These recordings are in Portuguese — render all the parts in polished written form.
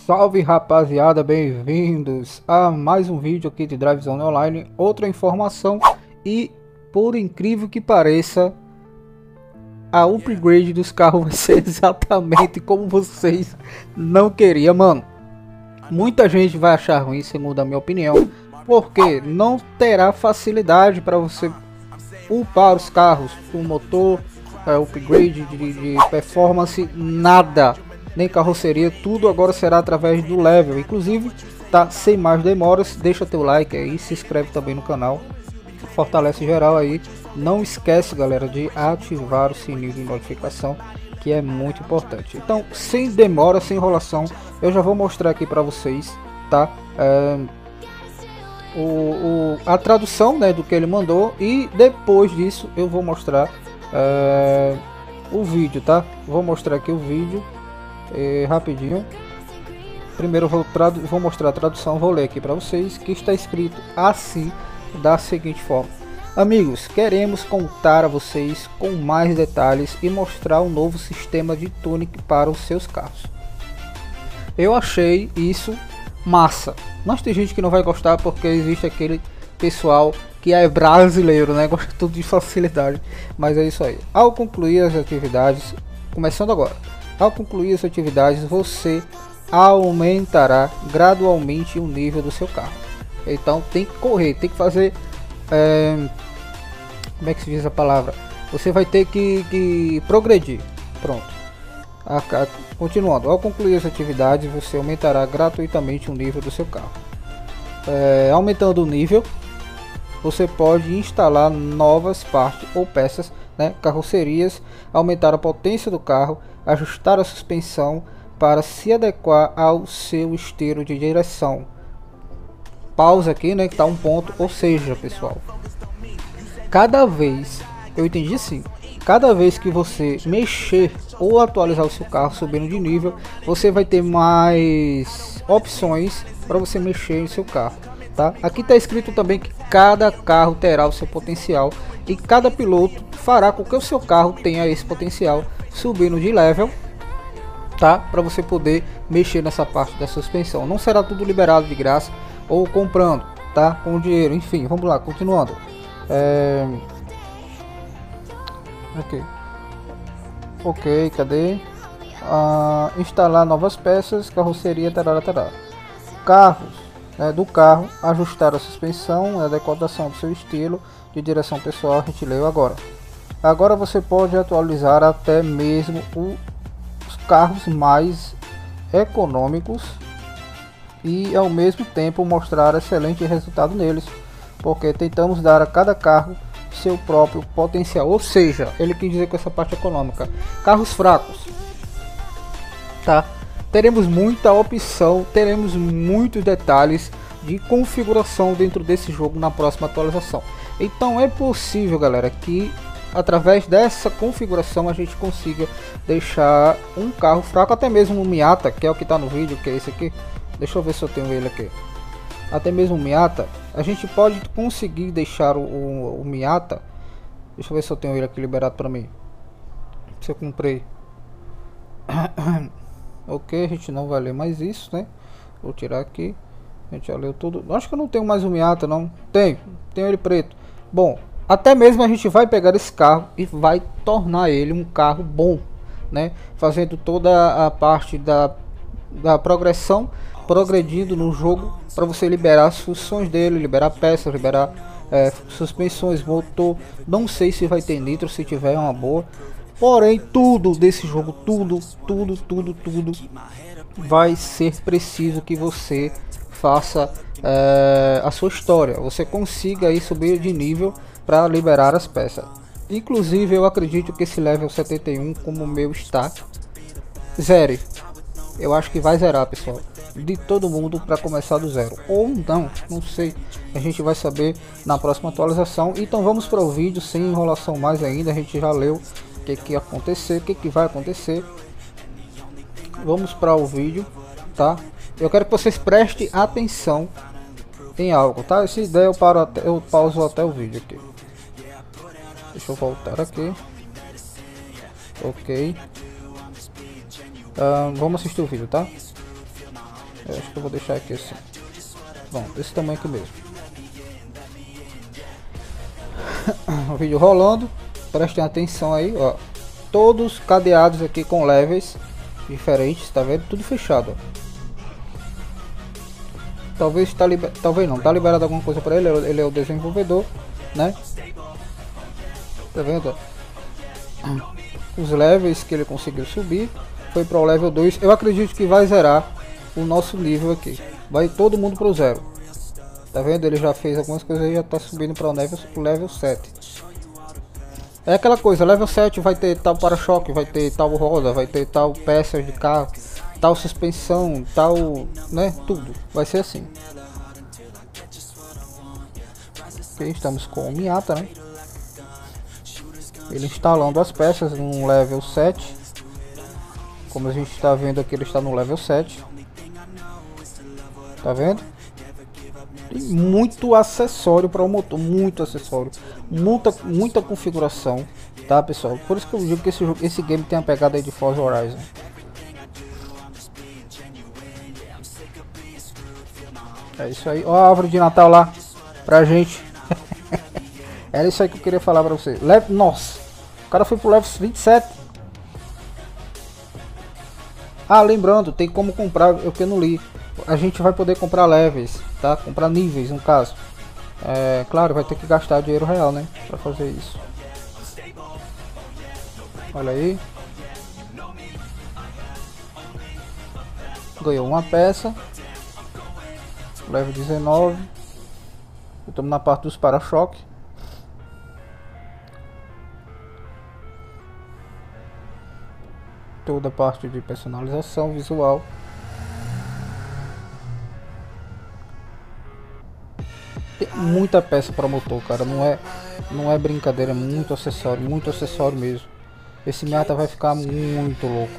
Salve rapaziada, bem-vindos a mais um vídeo aqui de Drive Zone Online. Outra informação e, por incrível que pareça, a upgrade dos carros vai ser exatamente como vocês não queriam, mano. Muita gente vai achar ruim, segundo a minha opinião, porque não terá facilidade para você upar os carros, o motor, upgrade de performance, nada. Nem carroceria, tudo agora será através do level. Inclusive, tá, sem mais demoras, deixa teu like aí, se inscreve também no canal, fortalece geral aí. Não esquece, galera, de ativar o sininho de notificação, que é muito importante. Então, sem demora, sem enrolação, eu já vou mostrar aqui para vocês, tá? A tradução, né, do que ele mandou, e depois disso eu vou mostrar o vídeo, tá? Vou mostrar aqui o vídeo. Rapidinho. Primeiro vou mostrar a tradução, vou ler aqui para vocês, que está escrito assim, da seguinte forma: amigos, queremos contar a vocês com mais detalhes e mostrar um novo sistema de tuning para os seus carros. Eu achei isso massa, mas tem gente que não vai gostar porque existe aquele pessoal que é brasileiro, né, gosta tudo de facilidade, mas é isso aí. Ao concluir as atividades, começando agora. Ao concluir as atividades, você aumentará gradualmente o nível do seu carro. Então tem que correr, tem que fazer, como é que se diz a palavra? Você vai ter que progredir. Pronto. Continuando, ao concluir as atividades, você aumentará gratuitamente o nível do seu carro. Aumentando o nível, você pode instalar novas partes ou peças, né, carrocerias, aumentar a potência do carro, ajustar a suspensão para se adequar ao seu estilo de direção. Pausa aqui, né, que tá um ponto, ou seja, pessoal, cada vez, eu entendi assim, cada vez que você mexer ou atualizar o seu carro subindo de nível, você vai ter mais opções para você mexer em seu carro, tá? Aqui está escrito também que cada carro terá o seu potencial e cada piloto fará com que o seu carro tenha esse potencial subindo de level, tá? Para você poder mexer nessa parte da suspensão. Não será tudo liberado de graça ou comprando, tá? Com dinheiro, enfim, vamos lá, continuando. Ok, cadê? Instalar novas peças, carroceria, tarará. Carros, do carro, ajustar a suspensão, a adequação do seu estilo de direção pessoal, a gente leu agora. Agora você pode atualizar até mesmo os carros mais econômicos e ao mesmo tempo mostrar excelente resultado neles, porque tentamos dar a cada carro seu próprio potencial. Ou seja, ele quis dizer com essa parte econômica, carros fracos, tá? Teremos muita opção, teremos muitos detalhes de configuração dentro desse jogo na próxima atualização. Então é possível, galera, que através dessa configuração a gente consiga deixar um carro fraco, até mesmo um Miata, que é o que está no vídeo, que é esse aqui. Deixa eu ver se eu tenho ele aqui. Até mesmo o Miata, a gente pode conseguir deixar o Miata. Deixa eu ver se eu tenho ele aqui liberado para mim. Se eu comprei. Ok, a gente não vai ler mais isso, né? Vou tirar aqui. A gente já leu tudo. Acho que eu não tenho mais o Miata, não. Tenho ele preto. Bom, até mesmo a gente vai pegar esse carro e vai tornar ele um carro bom, né? Fazendo toda a parte da progressão, progredindo no jogo para você liberar as funções dele, liberar peças, liberar suspensões, motor. Não sei se vai ter nitro, se tiver é uma boa. Porém, tudo desse jogo, tudo vai ser preciso que você faça a sua história, você consiga aí subir de nível para liberar as peças. Inclusive eu acredito que esse level 71, como o meu está, zere. Eu acho que vai zerar, pessoal, de todo mundo para começar do zero, ou não sei, a gente vai saber na próxima atualização. Então vamos para o vídeo sem enrolação mais ainda. A gente já leu o que acontecer, o que vai acontecer. Vamos para o vídeo, tá? Eu quero que vocês prestem atenção em algo, tá? Se der eu pauso até o vídeo aqui. Deixa eu voltar aqui. Ok. Vamos assistir o vídeo, tá? Eu acho que eu vou deixar aqui assim. Bom, desse tamanho aqui mesmo. O vídeo rolando. Prestem atenção aí, ó. Todos cadeados aqui com levels diferentes, tá vendo? Tudo fechado, ó. Talvez tá talvez não, tá liberado alguma coisa para ele, ele é o desenvolvedor, né? Tá vendo? Os levels que ele conseguiu subir foi para o level 2. Eu acredito que vai zerar o nosso nível aqui. Vai todo mundo pro 0. Tá vendo? Ele já fez algumas coisas e já tá subindo para o level 7. É aquela coisa, level 7 vai ter tal para-choque, vai ter tal roda, vai ter tal peça de carro, tal suspensão, tal, né, tudo. Vai ser assim. Ok, estamos com o Miata, né? Ele instalando as peças no level 7. Como a gente está vendo aqui, ele está no level 7. Tá vendo? Tem muito acessório para o motor, muito acessório, muita configuração, tá, pessoal? Por isso que eu digo que esse game tem a pegada aí de Forza Horizon. É isso aí. Ó a árvore de Natal lá pra gente. Era isso aí que eu queria falar pra você. Nossa, o cara foi pro level 27. Ah, lembrando, tem como comprar, eu que não li. A gente vai poder comprar levels, tá? Comprar níveis, no caso. É claro, vai ter que gastar dinheiro real, né? Pra fazer isso. Olha aí. Ganhou uma peça. Level 19. Estamos na parte dos para-choque. Toda a parte de personalização visual. Tem muita peça para motor, cara. Não é brincadeira, é muito acessório mesmo. Esse Miata vai ficar muito louco.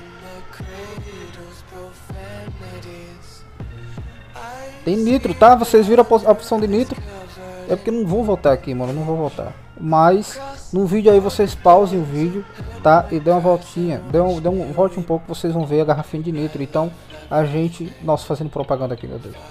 Tem nitro, tá? Vocês viram a opção de nitro? É porque não vou voltar aqui, mano. Não vou voltar. Mas no vídeo aí vocês pausem o vídeo, tá? E dê uma voltinha. Volte um pouco, vocês vão ver a garrafinha de nitro. Então a gente... Nossa, fazendo propaganda aqui, meu Deus.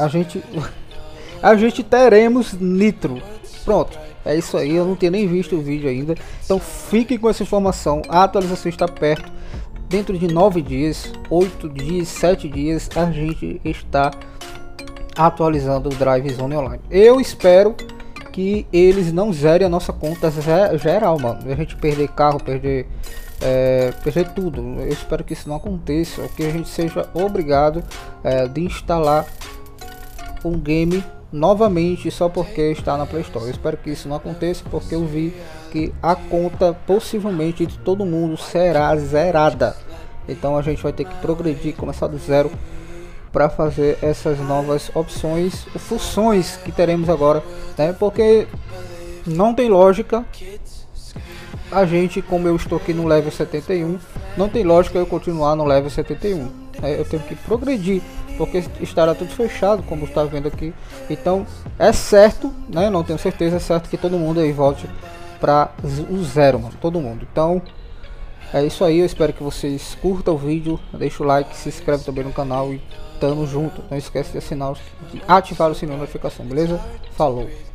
A gente teremos nitro. Pronto. É isso aí. Eu não tinha nem visto o vídeo ainda. Então fiquem com essa informação. A atualização está perto. Dentro de 9 dias, 8 dias, 7 dias, a gente está atualizando o Drive Zone Online. Eu espero que eles não zerem a nossa conta geral, mano. A gente perder carro, perder tudo. Eu espero que isso não aconteça, ou que a gente seja obrigado de instalar um game novamente só porque está na Play Store. Eu espero que isso não aconteça, porque eu vi que a conta possivelmente de todo mundo será zerada. Então a gente vai ter que progredir, começar do zero para fazer essas novas opções, funções que teremos agora, né? Porque não tem lógica a gente, como eu estou aqui no level 71, não tem lógica eu continuar no level 71. Eu tenho que progredir, porque estará tudo fechado, como está vendo aqui. Então é certo, né? Não tenho certeza, é certo que todo mundo aí volte para o zero, mano, todo mundo. Então é isso aí, eu espero que vocês curtam o vídeo, deixa o like, se inscreve também no canal e tamo junto. Não esquece de ativar o sininho de notificação, beleza? Falou!